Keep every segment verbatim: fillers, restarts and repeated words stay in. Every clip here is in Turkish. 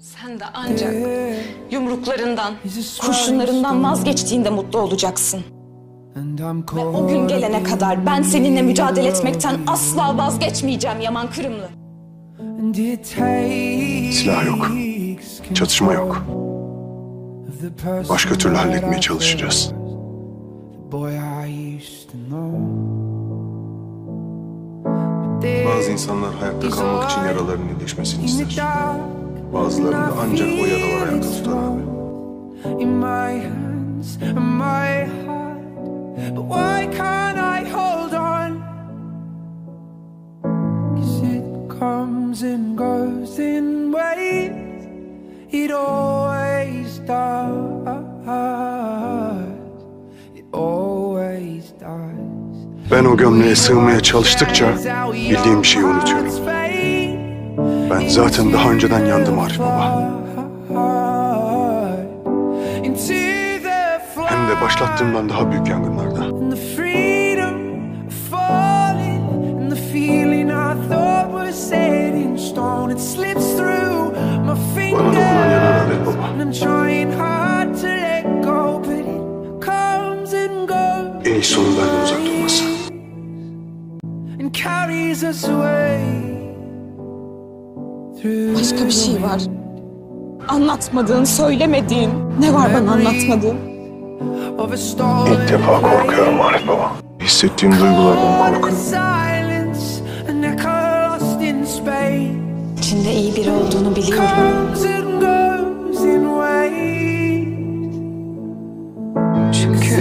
Sen de ancak yumruklarından, kurşunlarından vazgeçtiğinde mutlu olacaksın. Ve o gün gelene kadar ben seninle mücadele etmekten asla vazgeçmeyeceğim Yaman Kırımlı. Silah yok, çatışma yok. Başka türlü halletmeye çalışacağız. Bazı insanlar hayatta kalmak için yaralarının iyileşmesini ister. Bazılarını da ancak o yaralar ayakta tutar abi. But why can't I hold on? 'Cause it comes and goes in waves. It always does. It always does. Ben o gömleğe sığmaya çalıştıkça bildiğim bir şeyi unutuyorum. Ben zaten daha önceden yandım Arif Baba. Hem de başlattığımdan daha büyük yangınlarda. Bana dokunan yanar Arif Baba. En iyisi onun benden uzak durması. Başka bir şey var. Anlatmadığın, söylemediğin. Ne var bana anlatmadığın? İlk defa korkuyorum Arif Baba. Hissettiğim duygulardan korkuyorum. İçinde iyi biri olduğunu biliyorum. Çünkü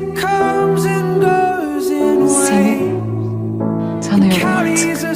seni tanıyorum artık.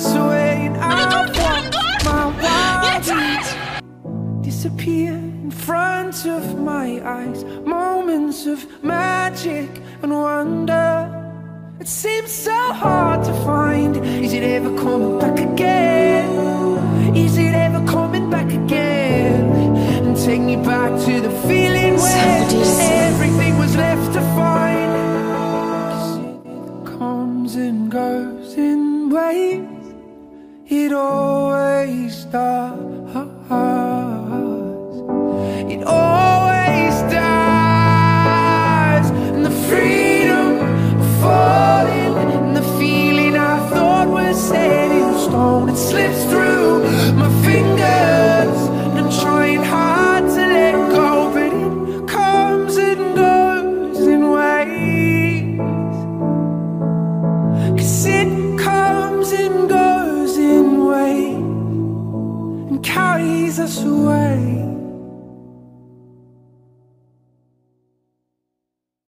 Disappear in front of my eyes. Moments of magic and wonder. It seems so hard to find. Is it ever coming back again? Is it ever coming back again? And take me back to the feeling where everything was left to find. 'Cause it comes and goes in waves. It always does. It always does. And the freedom of falling, and the feeling I thought was set in stone, it slips through my fingers, and I'm trying hard to let go, but it comes and goes in waves. 'Cause it comes and goes in waves, and carries us away.